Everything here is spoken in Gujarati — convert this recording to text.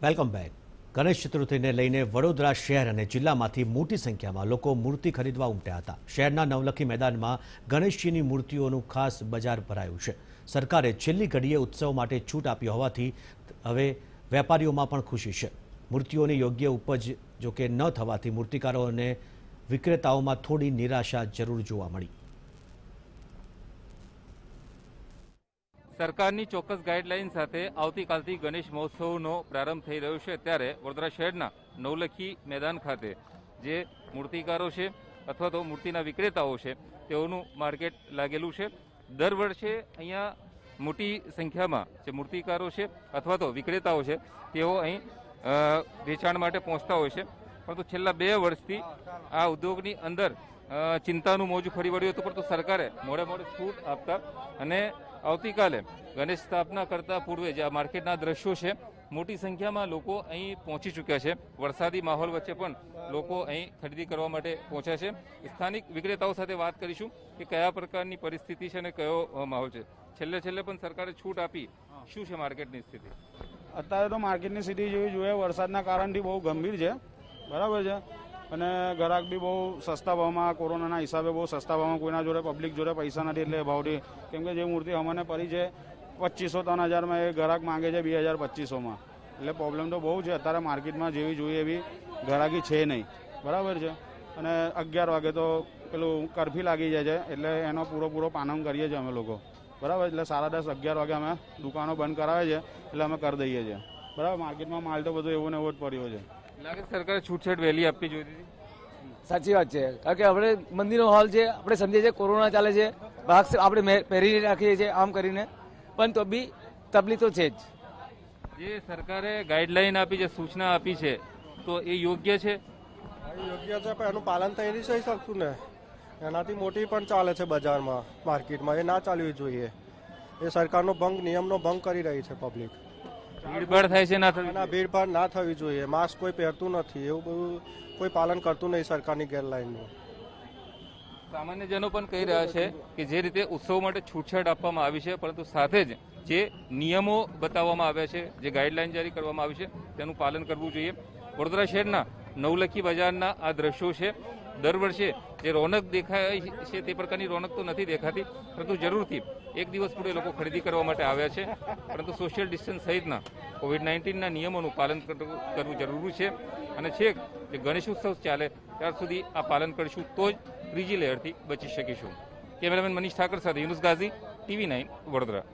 Welcome back. ગણેશ ચતુર્થીને લઈને વડોદરા શહેર અને જિલ્લામાંથી મોટી સંખ્યામાં લોકો મૂર્તિ ખરીદવા ઉમટ્યા હતા। શહેરના નવલખી મેદાનમાં ગણેશજીની મૂર્તિઓનું ખાસ બજાર ભરાયું છે। સરકારે છેલ્લી ઘડીએ ઉત્સવ માટે છૂટ આપી હોવાથી હવે વેપારીઓમાં પણ ખુશી છે। મૂર્તિઓની યોગ્ય ઉપજ જોકે ન થવાથી મૂર્તિકારો અને વિક્રેતાઓમાં થોડી નિરાશા જરૂર જોવા મળી। સરકારની ચોક્કસ ગાઈડલાઈન સાથે આવતીકાલથી ગણેશ મહોત્સવનો પ્રારંભ થઈ રહ્યો છે। ત્યારે વડોદરા શહેરના નવલખી મેદાન ખાતે જે મૂર્તિકારો છે અથવા તો મૂર્તિના વિક્રેતાઓ છે તેઓનું માર્કેટ લાગેલું છે। દર વર્ષે અહીંયા મોટી સંખ્યામાં જે મૂર્તિકારો છે અથવા તો વિક્રેતાઓ છે તેઓ અહીં વેચાણ માટે પહોંચતા હોય છે। પરંતુ છેલ્લા 2 વર્ષથી આ ઉદ્યોગની અંદર ચિંતાનું મોજું ફરી વળ્યું હતું, પરંતુ સરકારે મોડે છૂટ આપતા અને આવતીકાલે ગણેશ સ્થાપના કરતા પૂર્વે જે આ માર્કેટના દ્રશ્યો છે, મોટી સંખ્યામાં લોકો અહીં પહોંચી ચૂક્યા છે। વરસાદી માહોલ વચ્ચે પણ લોકો અહીં ખરીદી કરવા માટે પહોંચ્યા છે। સ્થાનિક વિક્રેતાઓ સાથે વાત કરીશું કે કયા પ્રકારની પરિસ્થિતિ છે અને કયો માહોલ છે। છેલ્લે પણ સરકારે છૂટ આપી, શું છે માર્કેટની સ્થિતિ? અત્યારે તો માર્કેટની સ્થિતિ જેવી જોઈએ વરસાદના કારણથી બહુ ગંભીર છે, બરાબર છે। અને ગ્રાહક બી બહુ સસ્તા ભાવમાં, કોરોનાના હિસાબે બહુ સસ્તા ભાવમાં, કોઈના જોડે પબ્લિક જોડે પૈસા નથી એટલે ભાવથી, કેમ કે જે મૂર્તિ અમને પડી છે 2500-3000માં, એ ગ્રાહક માંગે છે 2000-2500માં, એટલે પ્રોબ્લેમ તો બહુ છે। અત્યારે માર્કેટમાં જેવી જોઈએ એવી ગ્રાહકી છે નહીં, બરાબર છે। અને 11 વાગે તો પેલું કરફ્યુ લાગી જાય છે, એટલે એનો પૂરો પાલન કરીએ છીએ અમે લોકો, બરાબર। એટલે 10:30-11 વાગે અમે દુકાનો બંધ કરાવે છે એટલે અમે કરી દઈએ છીએ, બરાબર। માર્કેટમાં માલ તો બધો એવો ને એવો જ પડ્યો છે। લાગે સરકારે છૂટછાટ વહેલી આપવી જોઈતી હતી? સાચી વાત છે, કારણ કે આપણે મંદિરનો હોલ છે, આપણે સમજીએ છીએ કોરોના ચાલે છે, માસ્ક આપણે પહેરી રાખીએ છીએ આમ કરીને, પણ તો બી તકલીફ તો છે જ। જે સરકારે ગાઈડલાઈન આપી છે, સૂચના આપી છે, તો એ યોગ્ય છે? યોગ્ય છે, પણ એનું પાલન થઈ નહીં થઈ શકતું ને। એનાથી મોટી પણ ચાલે છે બજારમાં, માર્કેટમાં, એ ના ચાલવી જોઈએ। એ સરકારનો ભંગ, નિયમનો ભંગ કરી રહી છે પબ્લિક। ભીડભાડ થાય છે, ભીડભાડ ના થવી જોઈએ। માસ્ક કોઈ પહેરતું નથી, એવું બધું કોઈ પાલન કરતું નહીં સરકારની ગાઈડલાઈનનું। સામાન્યજનો પણ કહી રહ્યા છે કે જે રીતે ઉત્સવ માટે છૂટછાટ આપવામાં આવી છે, પરંતુ સાથે જ જે નિયમો બતાવવામાં આવ્યા છે, જે ગાઈડલાઈન જારી કરવામાં આવી છે, તેનું પાલન કરવું જોઈએ। વડોદરા શહેરના નવલખી બજારના આ દ્રશ્યો છે। દર વર્ષે જે રોનક દેખાય છે તે પ્રકારની રોનક તો નથી દેખાતી, પરંતુ જરૂરથી એક દિવસ પૂર્વે લોકો ખરીદી કરવા માટે આવ્યા છે, પરંતુ સોશિયલ ડિસ્ટન્સ સહિતના કોવિડ-19ના નિયમોનું પાલન કરવું જરૂરી છે। અને છેક જે ગણેશ ઉત્સવ ચાલે ત્યાર સુધી આ પાલન કરીશું તો જ ત્રીજી લહેરથી બચી શકીશું। કેમેરામેન મનીષ ઠાકર સાથે યુનુસ ગાઝી, TV9 વડોદરા।